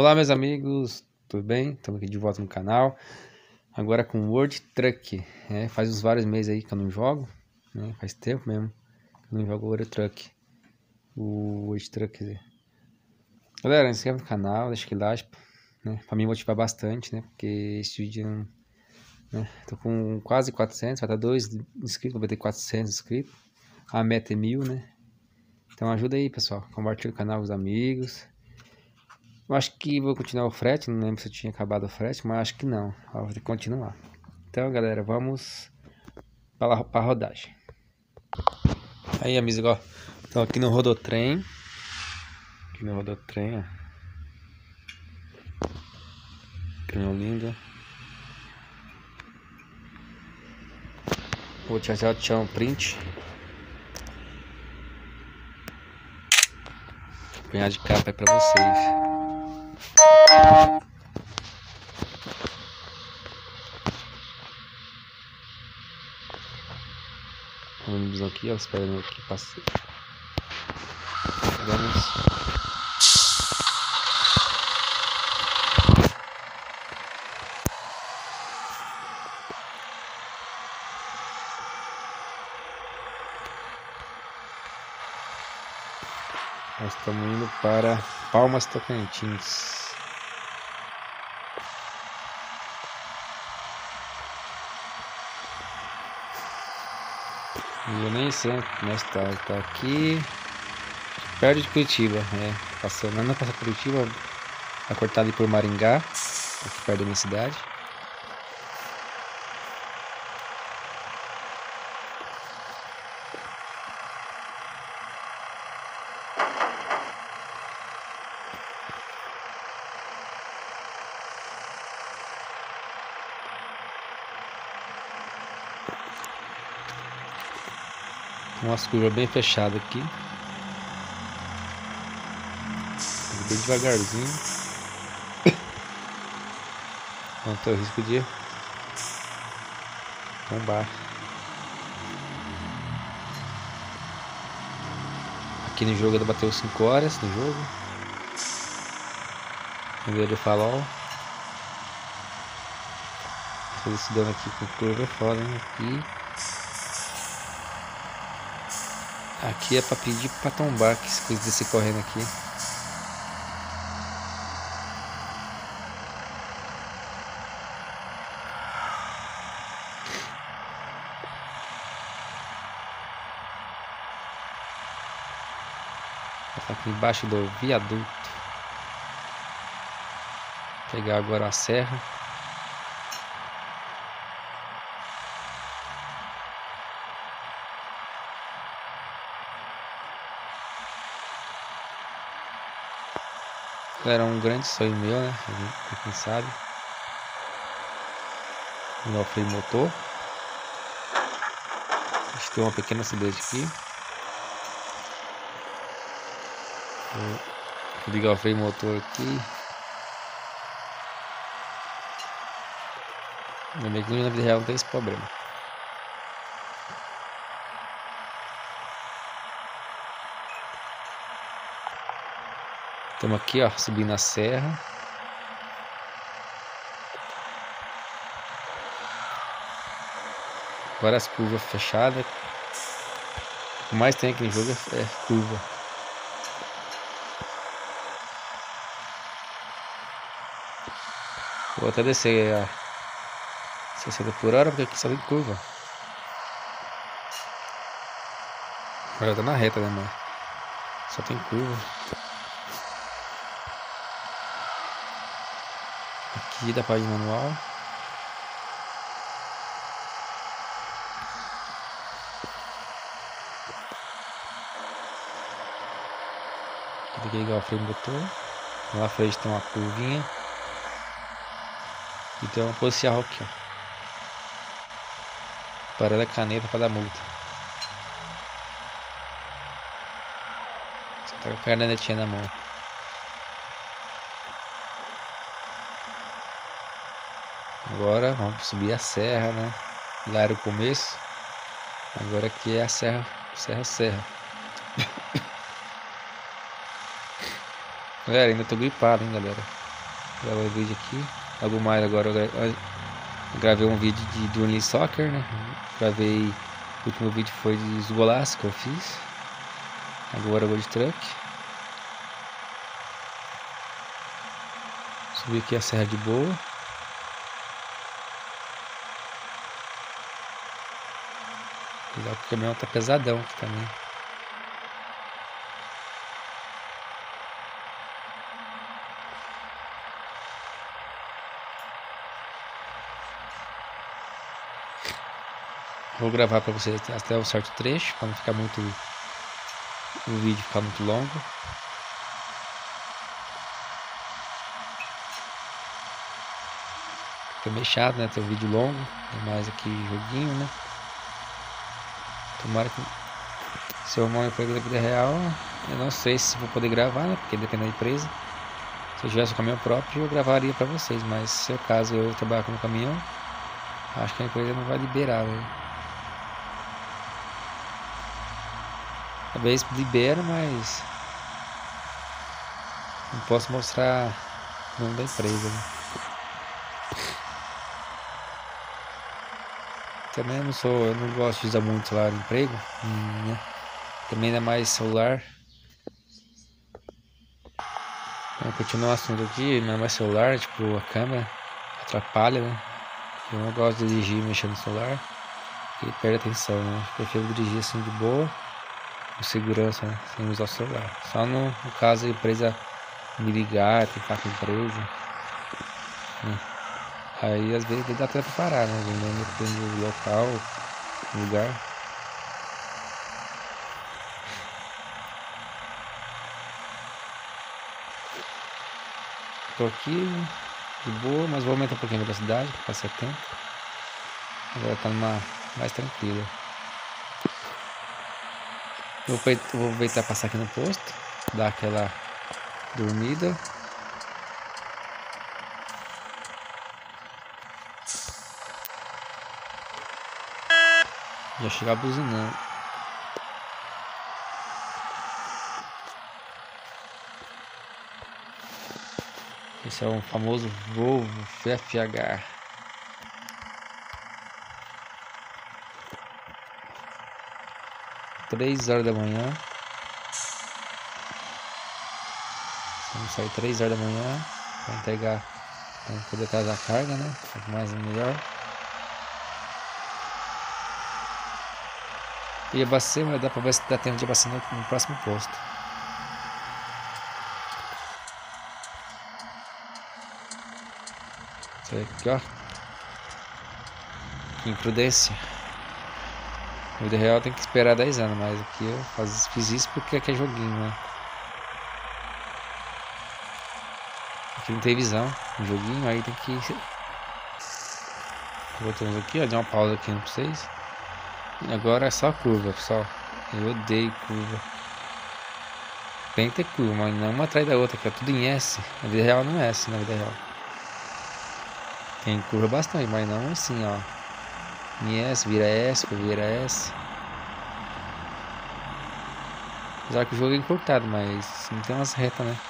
Olá meus amigos, tudo bem? Estamos aqui de volta no canal. Agora com World Truck. Faz uns vários meses aí que eu não jogo, né? Faz tempo mesmo que eu não jogo World Truck. O World Truck, quer dizer. Galera, se inscreve no canal, deixa aquele like, né? Pra me motivar bastante, né? Porque esse vídeo não... né? Tô com quase 400, vai estar 2 inscritos, vai ter 400 inscritos. A meta é 1000, né? Então ajuda aí, pessoal. Compartilha o canal com os amigos. Eu acho que vou continuar o frete, não lembro se eu tinha acabado o frete, mas acho que não. Vou ter que continuar. Então, galera, vamos para a rodagem. Aí, amigos, ó. Então, aqui no Rodotrem. Aqui no Rodotrem, ó. Caminhão lindo. Vou tirar um print. Vou ganhar de capa aí pra vocês. Vamos aqui, ó, esperando aqui passar. Vamos. Nós estamos indo para Palmas, Tocantins. Eu nem sei onde está aqui perto de Curitiba, passando, não passa Curitiba, vai cortar ali por Maringá, aqui perto da minha cidade. Umas curvas bem fechadas aqui. Bem devagarzinho. Não tem o risco de tombar. Aqui no jogo ele bateu 5 horas no jogo. Quando ele falou. Esse dano aqui com curva é foda, hein? Aqui é pra pedir pra tombar, que se coisa descer correndo aqui. Tá aqui embaixo do viaduto. Vou pegar agora a serra. Era um grande sonho meu, né? Quem sabe. O freio motor. A gente tem uma pequena acidente aqui. Vou ligar o freio motor aqui. Ainda que na vida real não tem esse problema. Estamos aqui, ó, subindo a serra. Várias curvas fechadas. O que mais tem aqui no jogo é curva. Vou até descer a 60 por hora, porque aqui só tem curva. Agora tá na reta, né, mano? Só tem curva. Aqui da página manual. Aqui tem que ligar o freio motor. Lá na frente tem uma curvinha. E tem uma policial aqui, ó. Parando a caneta para dar multa. Você tá com a canetinha na mão. Agora vamos subir a serra, né? Lá era o começo. Agora aqui é a serra. Galera, ainda tô gripado, hein, galera. Gravar vídeo aqui. Algo mais agora. Eu gravei um vídeo de Unity Soccer, né? Gravei. O último vídeo foi dos golaços que eu fiz. Agora World Truck. Subi aqui a serra de boa. O caminhão tá pesadão aqui também. Vou gravar para vocês até um certo trecho, para não ficar muito, o vídeo ficar muito longo. Fica meio chato, né? Ter um vídeo longo, mais aqui joguinho, né? Tomara que se eu arrumar um emprego da vida real, eu não sei se vou poder gravar, né? Porque depende da empresa. Se eu tivesse um caminhão próprio, eu gravaria para vocês, mas se é o caso eu trabalhar com um caminhão, acho que a empresa não vai liberar, né? Talvez libera, mas não posso mostrar o nome da empresa, né? Também eu não gosto de usar muito lá no emprego, né? Também é mais celular. Vamos continuar o assunto aqui, não é mais celular, tipo a câmera atrapalha, né? Eu não gosto de dirigir mexendo no celular e perde atenção, né? Eu prefiro dirigir assim de boa, com segurança, né? Sem usar o celular. Só no caso a empresa me ligar, tentar com a empresa, né? Aí às vezes dá até pra parar, né? Depende do local, do lugar. Tô aqui de boa, mas vou aumentar um pouquinho a velocidade para 70. Agora tá numa mais tranquila. Vou aproveitar passar aqui no posto, dar aquela dormida. Já chegar buzinando. Esse é um famoso Volvo FH. Três horas da manhã. Vamos sair 3 horas da manhã para entregar, para poder trazer a carga, né? Mais melhor. E abastecer, mas dá para ver se dá tempo de abastecer no próximo posto. Isso aqui, ó. Que imprudência. No vida real tem que esperar 10 anos, mas aqui eu fiz isso porque aqui é joguinho, né? Aqui não tem visão, um joguinho, aí tem que... Voltamos aqui, ó, dei uma pausa aqui pra vocês. E agora é só curva, pessoal. Eu odeio curva. Tem que ter curva, mas não uma atrás da outra, que é tudo em S. Na vida real não é S, na vida real. Tem curva bastante, mas não assim, ó. Em S, vira S, vira S. Apesar que o jogo é encurtado, mas não tem umas retas, né?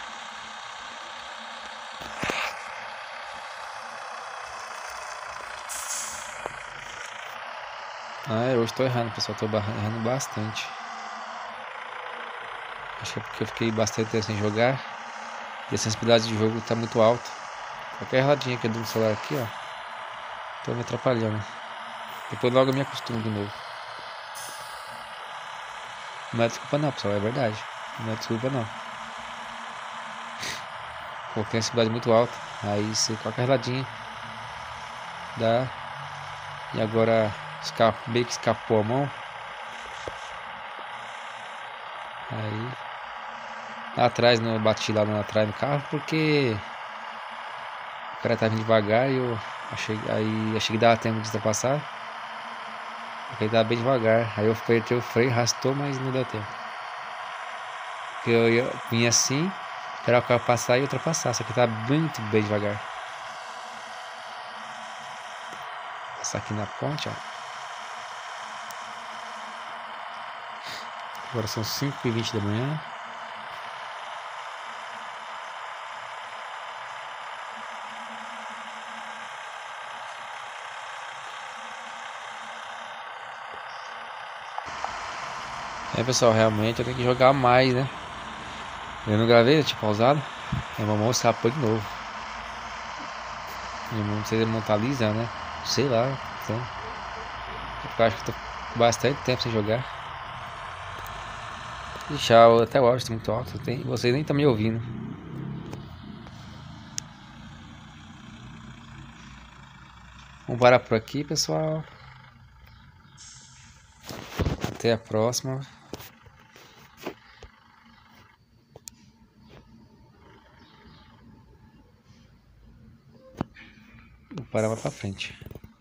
Ah, hoje tô errando, pessoal. Tô errando bastante. Acho que é porque eu fiquei bastante tempo sem jogar. E a sensibilidade de jogo tá muito alta. Qualquer erradinha que eu dou no celular aqui, ó, tô me atrapalhando. Depois logo eu me acostumo de novo. Não é desculpa não, pessoal, é verdade. Não é desculpa não. Coloquei a sensibilidade muito alta. Aí se qualquer erradinha dá. E agora meio que escapou a mão. Aí lá atrás não bati lá atrás no carro porque o cara tava vindo devagar e eu achei que dava tempo de ultrapassar. Porque ele tava bem devagar. Aí eu apertei o freio, arrastou, mas não deu tempo. Porque eu vinha assim, esperar o carro passar e ultrapassar. Só que tava muito bem devagar. Passar aqui na ponte, ó. Agora são 5h20 da manhã. Pessoal, realmente eu tenho que jogar mais, né? Eu não gravei, eu tinha pausado. Eu vou mostrar de novo. Eu não sei montar né? Sei lá. Então, eu acho que eu tô com bastante tempo sem jogar. E tchau, até o áudio está muito alto. Vocês nem estão me ouvindo. Vamos parar por aqui, pessoal. Até a próxima. Vou parar mais pra frente.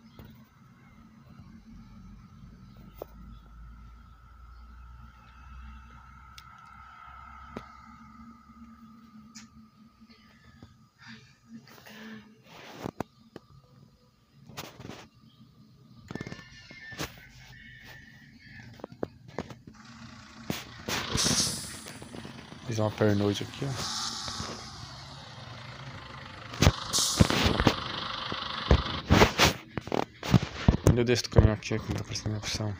Fiz uma pernoite aqui, ó. Quando eu desço do caminhão aqui, que não tá prestando atenção.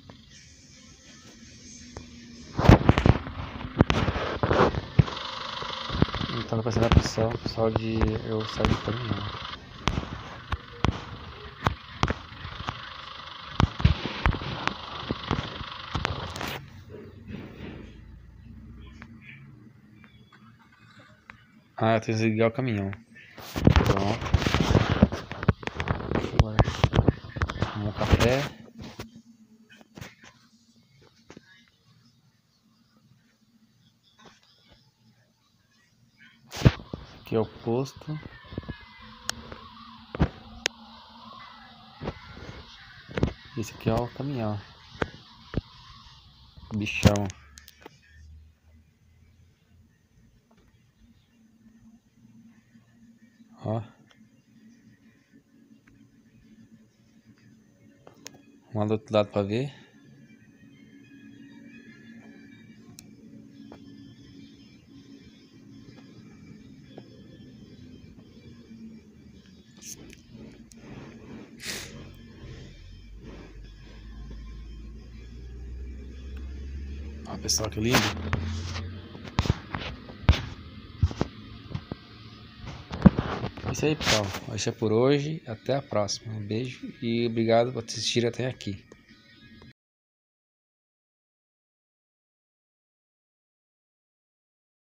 Não tá prestando atenção, só de eu sair do caminhão. Ah, eu tenho que desligar o caminhão. Pronto. Agora, tomar um café. Aqui é o posto. Esse aqui é o caminhão. Bichão. Ó. Vamos lá do outro lado pra ver. Ó, pessoal, que lindo. É isso aí, pessoal. Isso é por hoje. Até a próxima. Um beijo e obrigado por assistir até aqui.